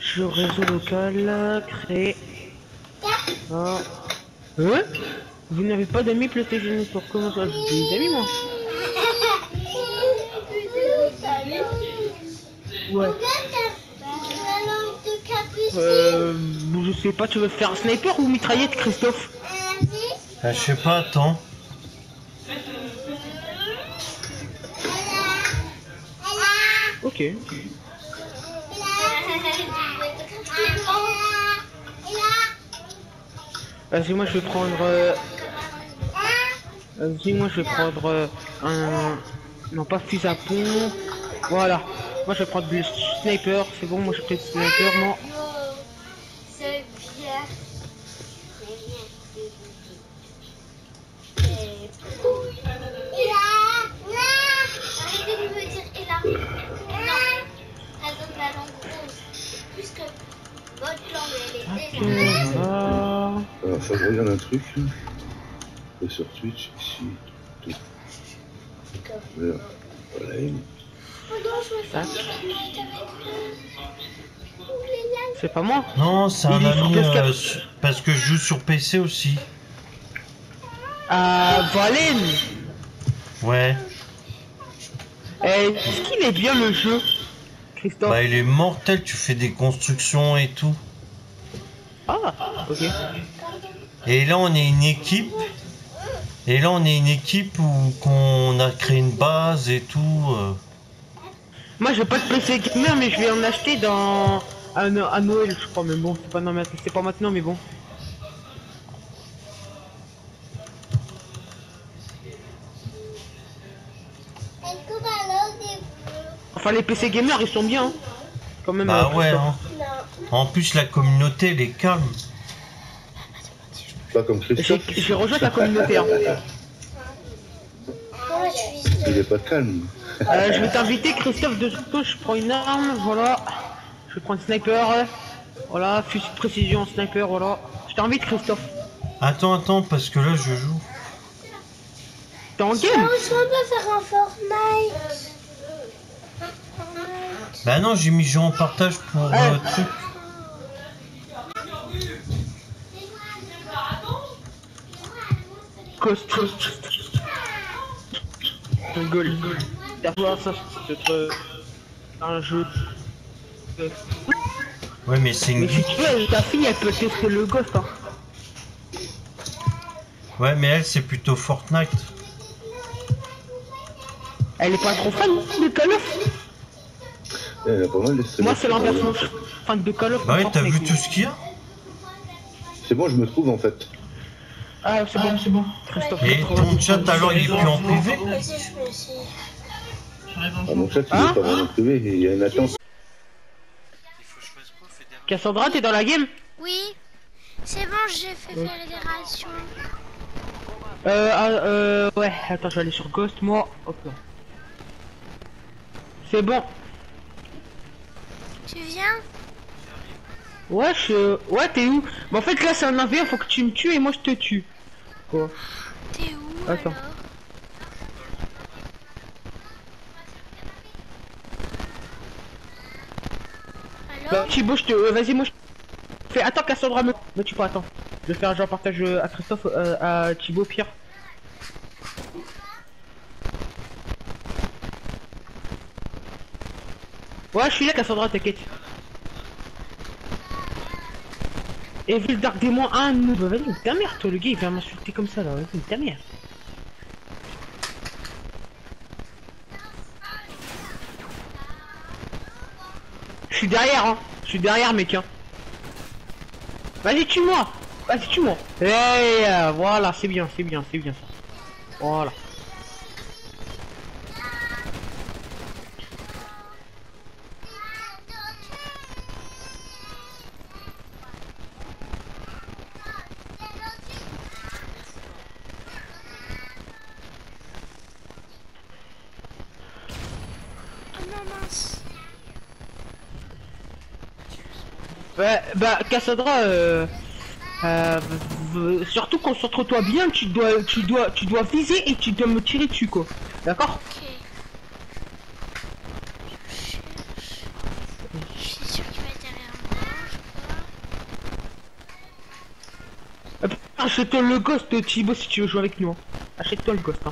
Je réseau local, créer. Ah. Vous n'avez pas d'amis PlayStation pour comment ça? J'ai des amis moi. Ouais. Je sais pas, tu veux faire un sniper ou mitraillette, Christophe? Je sais pas, attends. Ok. Vas-y, moi je vais prendre. Vas-y, moi je vais prendre un. Non, pas fusil à pompe. Voilà. Moi je vais prendre le sniper. C'est bon, moi je fais le sniper, moi. C'est bien. Arrêtez de me dire et là. Non. Elle donne la langue rose. Puisque votre langue elle est déjà. Voilà. Alors, faut que je regarde un truc. Et sur Twitch, ici, tout. Voilà. Voilà. C'est pas moi. Non, c'est un Il est sur ami PS4. parce que je joue sur PC aussi. Valène. Ouais. Est-ce qu'il est bien le jeu, Christophe? Bah il est mortel, tu fais des constructions et tout. Ah, ok. Et là on est une équipe. Et là on est une équipe où qu'on a créé une base et tout. Moi j'ai pas de PC gamer mais je vais en acheter dans à Noël je crois, mais bon c'est pas, non, mais c'est pas maintenant mais bon. Enfin les PC gamers ils sont bien hein. Quand même. Bah ouais hein. En plus la communauté elle est calme. Pas comme Christophe. J'ai rejoint ta communauté hein. Il est pas calme. Je vais t'inviter Christophe, de suite je prends une arme, voilà. Je vais prendre sniper, voilà, fusil de précision, sniper, voilà. Je t'invite Christophe. Attends, parce que là je joue. T'es en game? On peut faire un Fortnite. Bah non, j'ai mis jeu en partage pour truc. Cost. Goal. D'avoir ça, c'est peut-être un jeu. Ouais mais c'est une... Mais si tu veux, ta fille elle peut tester le Ghost hein. Ouais mais elle c'est plutôt Fortnite. Elle est pas trop fan de Call of. Il y a pas mal de streamers. Moi c'est l'inverse, moi, je suis fan de Call of. Bah ouais t'as Fortnite. vu tout ce qu'il y a. C'est bon, je me trouve en fait. Ah c'est bon, c'est bon. Christophe. Et ton chat alors il est plus en privé. Ah, mon chat, il est pas vraiment privé, il y a une attente. Cassandra, t'es dans la game? Oui. C'est bon, j'ai fait fédération. Ouais, attends, je vais aller sur Ghost, moi. Hop là. C'est bon. Tu viens? Ouais, ouais, t'es où? Mais en fait, là, c'est un 1v1, faut que tu me tues et moi je te tue. Quoi? T'es où Attends. alors? Bah, Thibaut, vas-y, moi je fais. Attends, Cassandra me tue pas, attends. Je vais faire un jeu en partage à Christophe, à Thibaut, pire. Ouais, je suis là, Cassandra, t'inquiète. Evil Dark Démon 1, nous. Bah, vas-y, ta mère, toi, le gars, il vient m'insulter comme ça, là. Vas-y, ta mère. Je suis derrière, hein. Je suis derrière, mec, hein. Vas-y, tue-moi. Vas-y, tue-moi. Voilà, c'est bien, c'est bien, c'est bien ça. Voilà. Oh non, mince. Bah, Cassandra, surtout concentre-toi bien, tu dois viser et tu dois me tirer dessus, quoi. D'accord? Ok. Je suis sûr qu'il va être derrière moi. Achète-toi le Ghost, Thibaut, si tu veux jouer avec nous. Hein. Achète-toi le Ghost. Hein.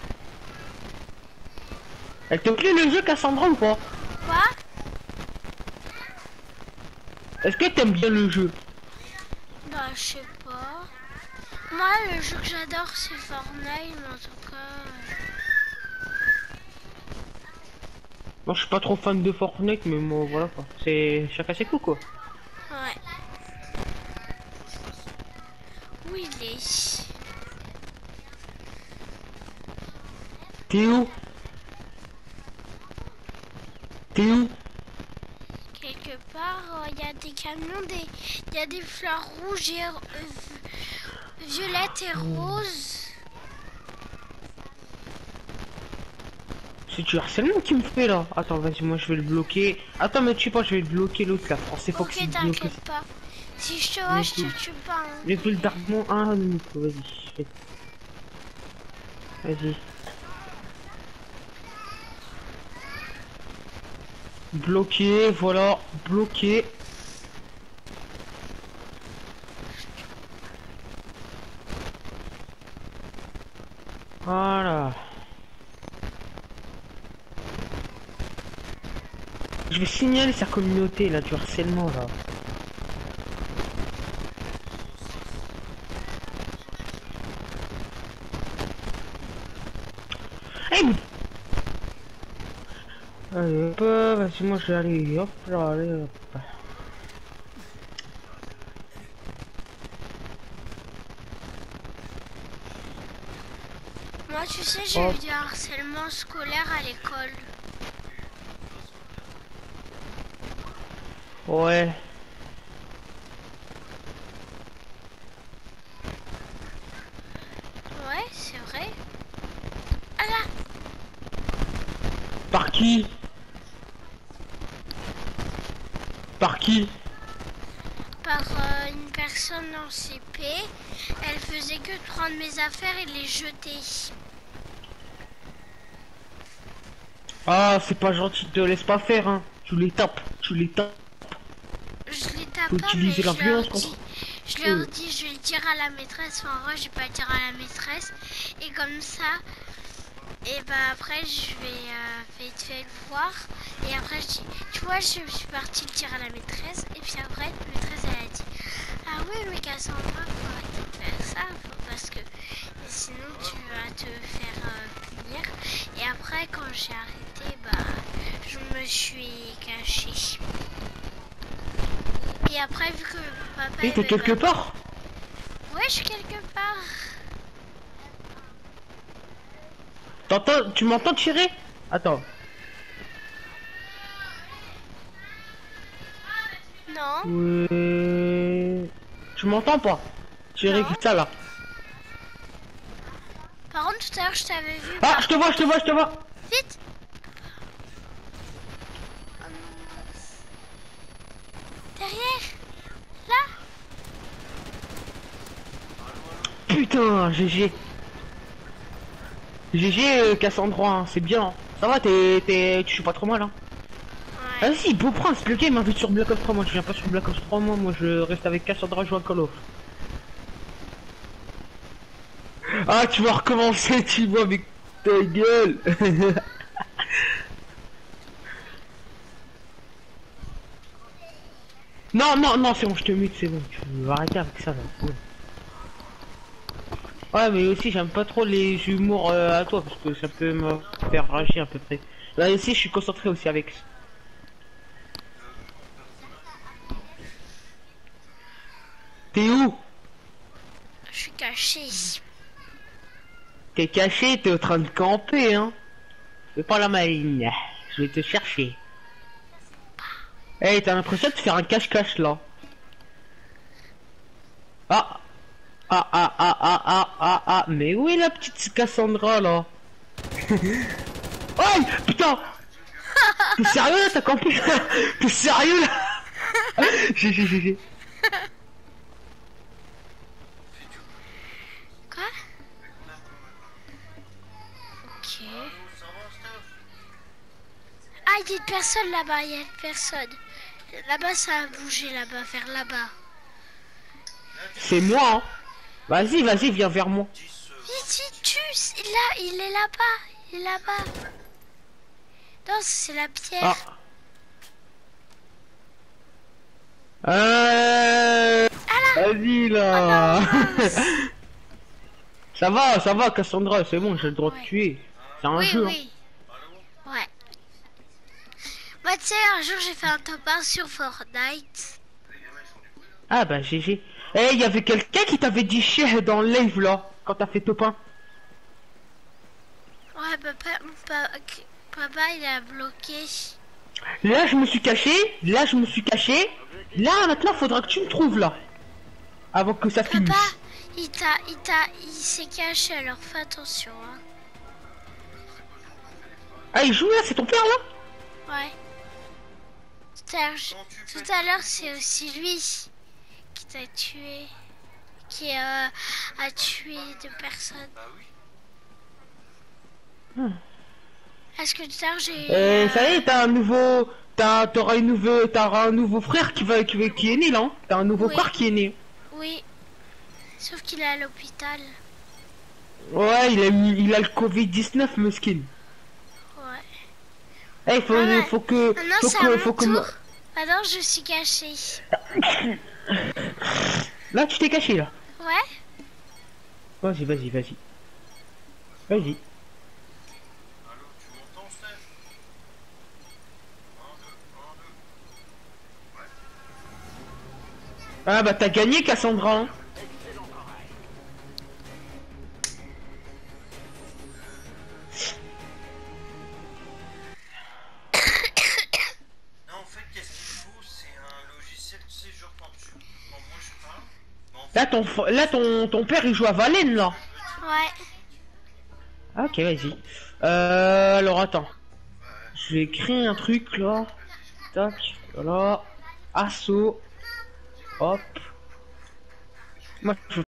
Elle te plaît le jeu, Cassandra, ou pas? Quoi? Est-ce que t'aimes bien le jeu? Bah, je sais pas. Moi, le jeu que j'adore, c'est Fortnite, mais en tout cas... Moi, je suis pas trop fan de Fortnite, mais moi, voilà quoi. C'est chacun ses coups, quoi. Ouais. Où il est? T'es où? T'es où? Quelque part, il y a des camions, il y a des fleurs rouges et violettes et roses. C'est du harcèlement qui me fait là. Attends, vas-y, moi je vais le bloquer. Attends, mais tu sais pas, je vais le bloquer l'autre là. Oh, c'est Ok, Foxy bloqué. t'inquiète pas. Si je te vois, je te tue pas. Hein. J'ai fait le darkmon 1 minute, vas-y. Vas-y. Bloqué, voilà, bloqué. Voilà. Je vais signaler sa communauté là, du harcèlement là. Hey, allez hop, vas-y, moi je vais aller, hop là, allez hop. Moi, tu sais, j'ai eu du harcèlement scolaire à l'école. Ouais. Ouais, c'est vrai. Ah là! Par qui? Par qui? Par une personne en CP. Elle faisait que de prendre mes affaires et les jeter. Ah, c'est pas gentil, te laisse pas faire, hein. Tu les tapes, tu les tapes. Je les tape Faut pas, mais utiliser la violence contre. je leur dis, je vais le dire à la maîtresse. Enfin, en vrai, je vais pas le dire à la maîtresse. Et comme ça, et bah après, je vais vite fait le voir. Et après, je dis, tu vois, je suis partie le dire à la maîtresse. Et puis après, la maîtresse, elle a dit, ah oui, mais Cassandra, faut arrêter de faire ça. Parce que sinon, tu vas te faire punir. Et après, quand j'ai arrêté, bah, je me suis cachée. Et après, vu que papa... Et t'es quelque part? Ouais, je suis quelque part. T'entends, tu m'entends tirer? Attends. Non. Ouais. Tu m'entends pas? Tirer Non. comme ça là. Par contre, tout à l'heure, je t'avais vu. Ah, je te vois, je te vois, je te vois. Vite. Derrière. Là. Putain, GG. GG, Cassandra, hein, c'est bien. Ça va, tu joues pas trop mal, hein. Ouais. Vas-y, Beau Prince, le gars il m'invite sur Black Ops 3, moi je viens pas sur Black Ops 3, moi je reste avec Cassandra, je joue à Call of. Ah, tu vas recommencer, tu vois, avec ta gueule. Non, non, non, c'est bon, je te mute, c'est bon, tu veux arrêter avec ça, là. Ouais, ouais, mais aussi, j'aime pas trop les humours à toi, parce que ça peut me faire rager à peu près. Là, aussi, je suis concentré aussi avec. T'es où? Je suis cachée. T'es caché, t'es en train de camper, hein. Fais pas la maligne. Je vais te chercher. Hey, t'as l'impression de faire un cache-cache, là. Ah. Ah, ah, ah, ah, ah, ah, ah. Mais où est la petite Cassandra, là? Aïe, putain. T'es sérieux, là, t'as campé? T'es sérieux, là? GG. Quoi? Ok. Ah, il y a une personne là-bas, il y a une personne. Là-bas, ça a bougé, là-bas, vers là-bas. C'est moi, hein. Vas-y, vas-y, viens vers moi. Vite, vite, tue. Il est là-bas. Il est là-bas. Non, c'est la pierre. Ah. Vas-y là. Oh non, Ça va, Cassandra, c'est bon, j'ai le droit de tuer. C'est un oui, jeu. oui. Ouais. Moi, tu sais, un jour, j'ai fait un top 1 sur Fortnite. Ah bah GG. Eh, il y avait quelqu'un qui t'avait dit chier dans le live là, quand t'as fait top 1. Ouais, papa, il a bloqué. Là, je me suis caché. Là, maintenant, faudra que tu me trouves là. Avant que ça finisse. Papa, il s'est caché, alors fais attention. Hein. Ah, il joue là, c'est ton père là? Ouais. Tout à l'heure, c'est aussi lui qui t'a tué. Qui a tué 2 personnes. Est-ce que tout à l'heure j'ai... Ça y est, t'auras un nouveau frère qui est né là. Hein. T'as un nouveau Oui. frère qui est né. Oui. Sauf qu'il est à l'hôpital. Ouais, il a le Covid-19, mesquine. Ouais. Eh, faut que... Maintenant, Faut c'est que... à Faut mon que... tour. Maintenant, je suis cachée. Là, tu t'es caché là. Ouais. Vas-y. Vas-y. Ah bah t'as gagné Cassandra hein. Non, en fait, qu'est-ce qu'il faut? C'est un logiciel, tu sais, genre quand moi je parle. Là ton père il joue à Valène là. Ouais. Ok vas-y. Alors attends. Je vais créer un truc là. Tac. Voilà. Assaut. Hop. Moi je